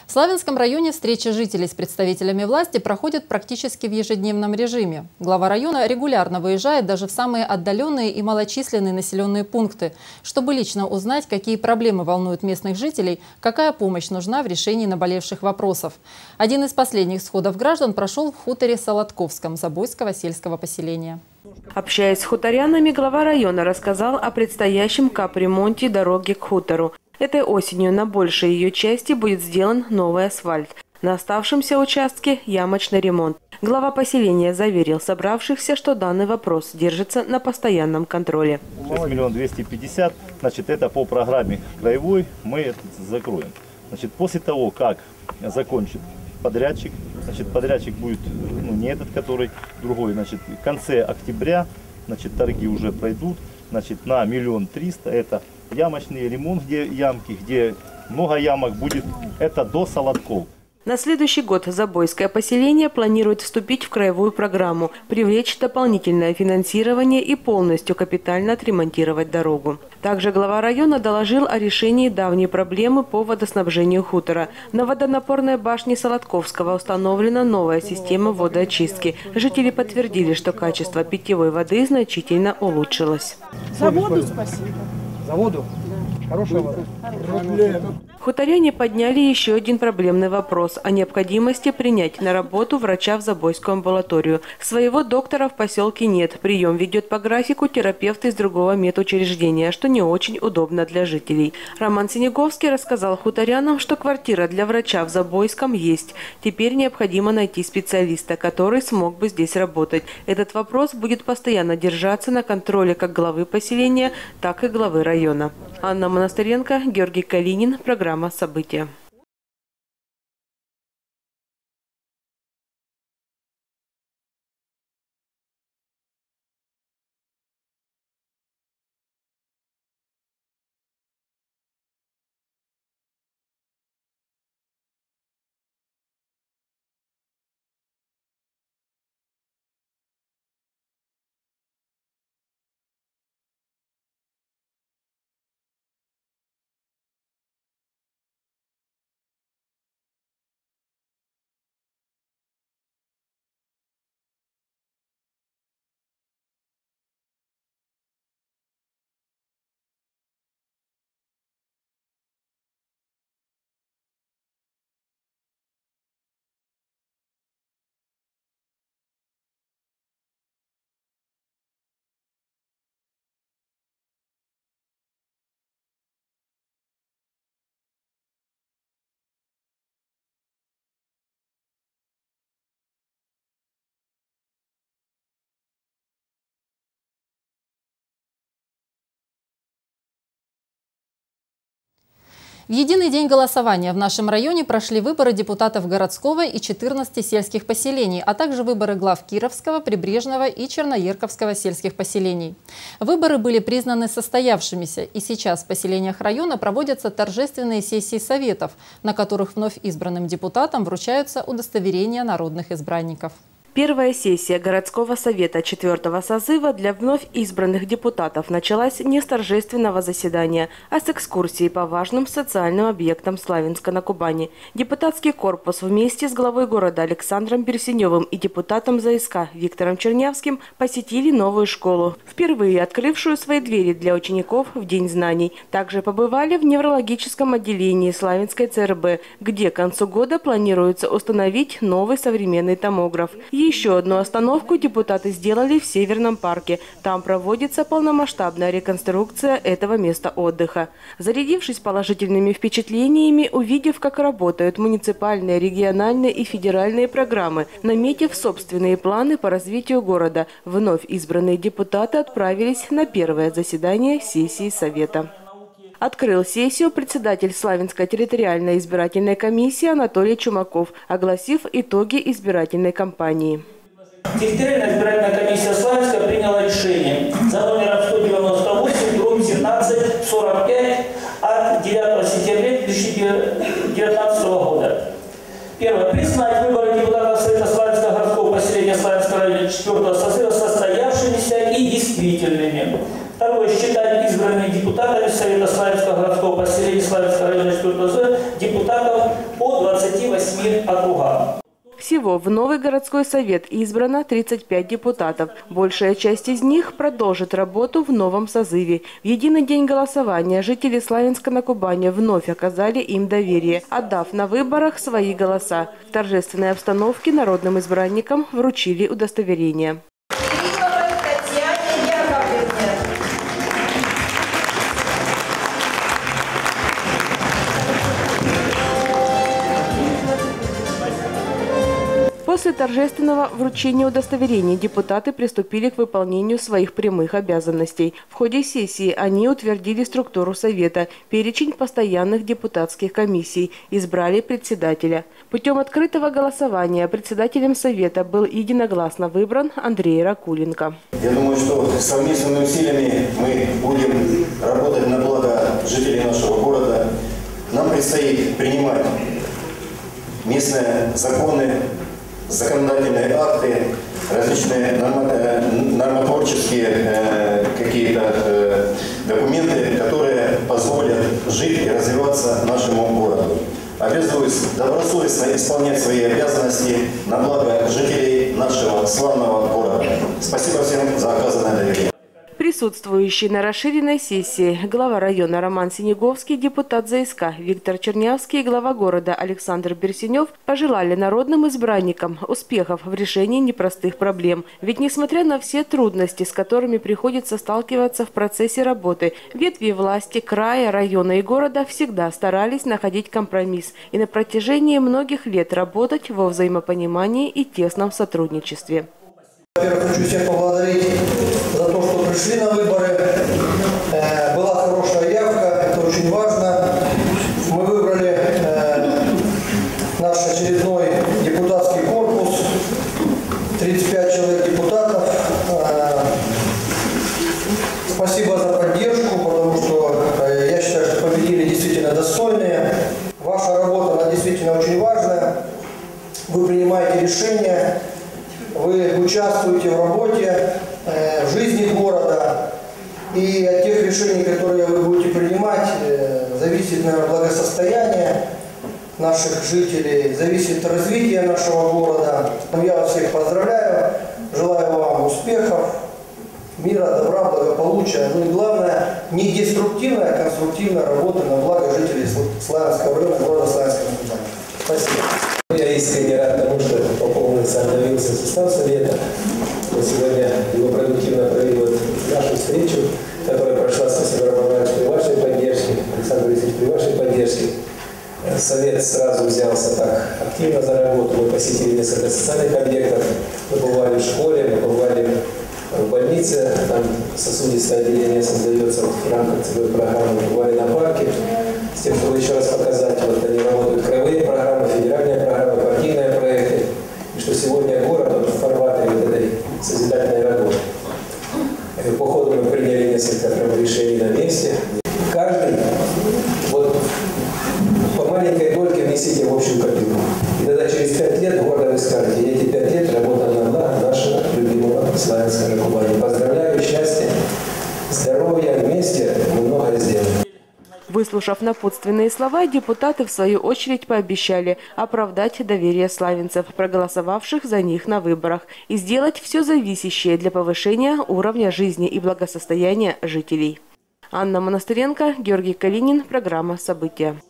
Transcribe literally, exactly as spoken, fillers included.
В Славянском районе встречи жителей с представителями власти проходят практически в ежедневном режиме. Глава района регулярно выезжает даже в самые отдаленные и малочисленные населенные пункты, чтобы лично узнать, какие проблемы волнуют местных жителей, какая помощь нужна в решении наболевших вопросов. Один из последних сходов граждан прошел в хуторе Солодковском Забойского сельского поселения. Общаясь с хуторянами, глава района рассказал о предстоящем капремонте дороги к хутору. Этой осенью на большей ее части будет сделан новый асфальт. На оставшемся участке – ямочный ремонт. Глава поселения заверил собравшихся, что данный вопрос держится на постоянном контроле. шесть миллионов двести пятьдесят, значит, это по программе краевой мы это закроем. Значит, после того, как закончит подрядчик, значит, подрядчик будет, ну, не этот, который другой, значит, в конце октября, значит, торги уже пройдут, значит, на миллион триста это ямочный ремонт, где ямки, где много ямок будет, это до Солодков. На следующий год Забойское поселение планирует вступить в краевую программу, привлечь дополнительное финансирование и полностью капитально отремонтировать дорогу. Также глава района доложил о решении давней проблемы по водоснабжению хутора. На водонапорной башне Солодковского установлена новая система водоочистки. Жители подтвердили, что качество питьевой воды значительно улучшилось. За воду спасибо. За воду? Да. Хорошая вода? Хуторяне подняли еще один проблемный вопрос о необходимости принять на работу врача в Забойскую амбулаторию. Своего доктора в поселке нет. Прием ведет по графику терапевт из другого медучреждения, что не очень удобно для жителей. Роман Синеговский рассказал хуторянам, что квартира для врача в Забойском есть. Теперь необходимо найти специалиста, который смог бы здесь работать. Этот вопрос будет постоянно держаться на контроле как главы поселения, так и главы района. Анна Монастыренко, Георгий Калинин. Программа «События». В единый день голосования в нашем районе прошли выборы депутатов городского и четырнадцати сельских поселений, а также выборы глав Кировского, Прибрежного и Черноерковского сельских поселений. Выборы были признаны состоявшимися, и сейчас в поселениях района проводятся торжественные сессии советов, на которых вновь избранным депутатам вручаются удостоверения народных избранников. Первая сессия городского совета четвертого созыва для вновь избранных депутатов началась не с торжественного заседания, а с экскурсии по важным социальным объектам Славянска на Кубани. Депутатский корпус вместе с главой города Александром Берсеневым и депутатом ЗСК Виктором Чернявским посетили новую школу, впервые открывшую свои двери для учеников в День знаний. Также побывали в неврологическом отделении Славянской ЦРБ, где к концу года планируется установить новый современный томограф. Еще одну остановку депутаты сделали в Северном парке. Там проводится полномасштабная реконструкция этого места отдыха. Зарядившись положительными впечатлениями, увидев, как работают муниципальные, региональные и федеральные программы, наметив собственные планы по развитию города, вновь избранные депутаты отправились на первое заседание сессии Совета. Открыл сессию председатель Славянской территориальной избирательной комиссии Анатолий Чумаков, огласив итоги избирательной кампании. Территориальная избирательная комиссия Славянска приняла решение за номером сто девяносто восемь семнадцать сорок пять от девятого сентября две тысячи девятнадцатого года. Первое. Признать выборы депутатов Совета Славянского городского поселения Славянского района четвертого созыва состоявшимися и действительными. Второе. Считать избранными избранными депутатами Совета Славянского городского поселения Славянского района четвёртого созыва депутатов по двадцати восьми округам. Всего в новый городской совет избрано тридцать пять депутатов. Большая часть из них продолжит работу в новом созыве. В единый день голосования жители Славянска на Кубани вновь оказали им доверие, отдав на выборах свои голоса. В торжественной обстановке народным избранникам вручили удостоверение. После торжественного вручения удостоверений депутаты приступили к выполнению своих прямых обязанностей. В ходе сессии они утвердили структуру Совета, перечень постоянных депутатских комиссий, избрали председателя. Путем открытого голосования председателем Совета был единогласно выбран Андрей Ракуленко. Я думаю, что совместными усилиями мы будем работать на благо жителей нашего города. Нам предстоит принимать местные законы, законодательные акты, различные нормотворческие э, какие-то э, документы, которые позволят жить и развиваться нашему городу. Обязуюсь добросовестно исполнять свои обязанности на благо жителей нашего славного города. Спасибо всем за оказанное доверие. Присутствующий на расширенной сессии глава района Роман Синеговский, депутат ЗСК Виктор Чернявский и глава города Александр Берсенев пожелали народным избранникам успехов в решении непростых проблем. Ведь несмотря на все трудности, с которыми приходится сталкиваться в процессе работы, ветви власти края, района и города всегда старались находить компромисс и на протяжении многих лет работать во взаимопонимании и тесном сотрудничестве. Во-первых, хочу всех поблагодарить за то, что пришли на выборы. Э, была хорошая явка, это очень важно. Мы выбрали э, наш очередной депутатский корпус, тридцать пять человек депутатов. Э, спасибо за поддержку, потому что э, я считаю, что победили действительно достойные. Ваша работа, она действительно очень важная. Вы принимаете решения. Вы участвуете в работе, э, в жизни города, и от тех решений, которые вы будете принимать, э, зависит, наверное, благосостояние наших жителей, зависит развитие нашего города. Я вас всех поздравляю, желаю вам успехов, мира, добра, благополучия. Ну и главное, не деструктивная, а конструктивная работа на благо жителей Славянского района, города Славянска на Кубани. Спасибо. Я искренне рад тому, что пополнился, обновился состав Совета. Мы сегодня его продуктивно провели вот нашу встречу, которая прошла, спасибо, Роман Иванович, при вашей поддержке, Александр Борисович, при вашей поддержке. Совет сразу взялся так активно за работу. Мы посетили несколько социальных объектов, мы побывали в школе, мы побывали в больнице, там сосудистое отделение создается в рамках целевой программы, мы побывали на парке, с тем, чтобы еще раз показать, вот они работают краевые программы, федеральные программы, партийные проекты, и что сегодня город вот, в фарватере вот этой созидательной работы. И по ходу мы приняли несколько прям, решений на месте. Каждый вот, по маленькой дольке внесите в общую копилку. И тогда через пять лет гордо вы скажете, я эти пять лет работал на благо нашего любимого Славянска на Кубани. Поздравляю, счастья, здоровья, вместе мы многое сделаем. Выслушав напутственные слова, депутаты в свою очередь пообещали оправдать доверие славянцев, проголосовавших за них на выборах, и сделать все зависящее для повышения уровня жизни и благосостояния жителей. Анна Монастыренко, Георгий Калинин, программа «События».